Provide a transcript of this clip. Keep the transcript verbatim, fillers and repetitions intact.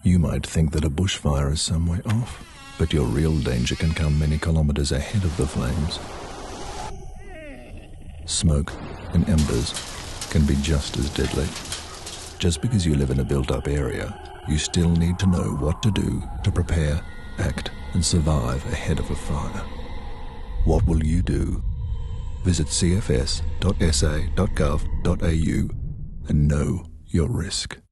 You might think that a bushfire is some way off, but your real danger can come many kilometers ahead of the flames. Smoke and embers can be just as deadly. Just because you live in a built-up area, you still need to know what to do to prepare, act, and survive ahead of a fire. What will you do? Visit c f s dot s a dot gov dot a u and know your risk.